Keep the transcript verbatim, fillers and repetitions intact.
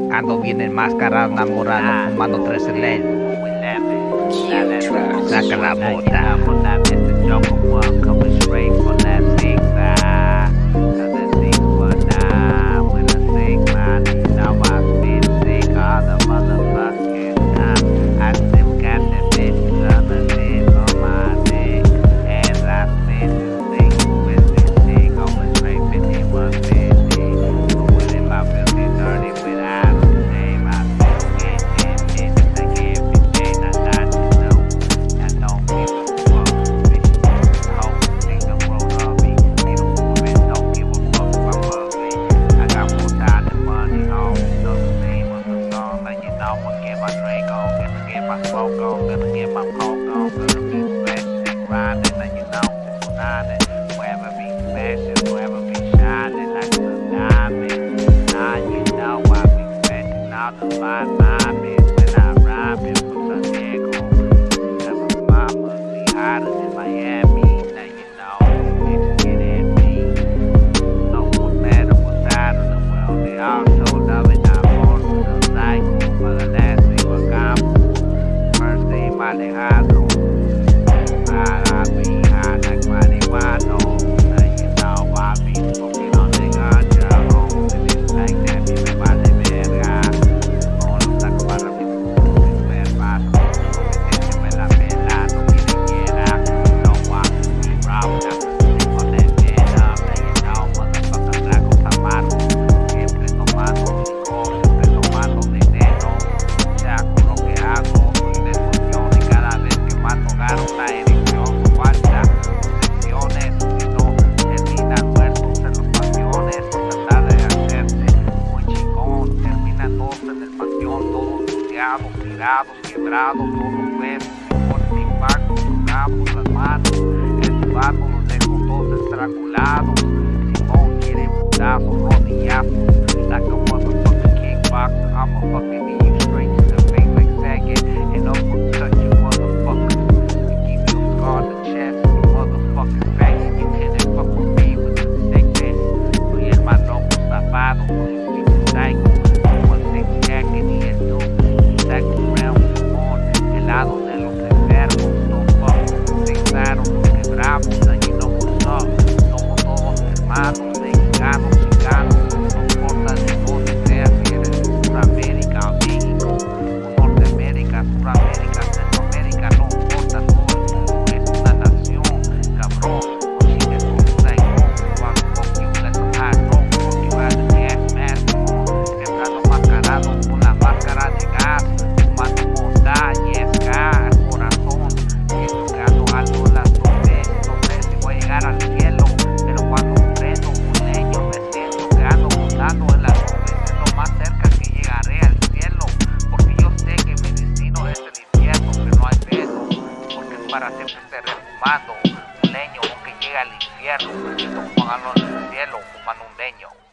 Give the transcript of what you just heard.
Ando bien enmascarado, enamorado, fumando tres L. Saca la bota. I'ma get my drink on, gonna get my smoke on, gonna get my coke on, gonna be smashing, grinding, and you know, it's grinding. Wherever be smashing, wherever be shining like a diamond. Now you know I be smashing all the fine diamonds when I rhyming from San Diego. Never mama be hotter than Miami. Now you know, bitches get at me. No more matter what's out of the world, they all so love it. Alejandro, I be high like marihuana. Now you know I be smoking on the ganja. Oh, it is like that, me me vale verga. Oh, no saco para mi puto, me paso. Que me la pela, no quiere quiera. No want to be robbed, I'm on that bed up. Now you know, motherfucker, tragos amargos. Siempre tomando licor, siempre tomando veneno. Ya con lo que hago. La erección falta secciones, si no terminan muertos en las pasiones, tratar de hacerse muy chingón, terminan todos en el panteón, todos puteados, tirados, quebrados, todos huevos, con impacto, tocamos las manos, el vato los dejo todos estrangulados, si no quieren putazos, rodillazos, like a motherfucking kickboxer, I'm a fucking knee you straight to the face like Saget, and I'm gonna touch you motherfucker. On the chest, you motherfucking face. You couldn't fuck with me with the sickness. Soy el más loco zafado, soy un pinche psycho. One six jacket y el new second round Simón. El lado de los enfermos, no fuck, sexaron, los quebramos, allí no gustó. Somos todos hermanos, mexicanos, chicanos. No importa de dónde seas, si eres de Sudamérica o México, o Norteamérica, Suramérica, Centroamérica, no importa todo. Para siempre estar fumando un leño que llega al infierno, me siento fumando en el cielo, fumando un leño.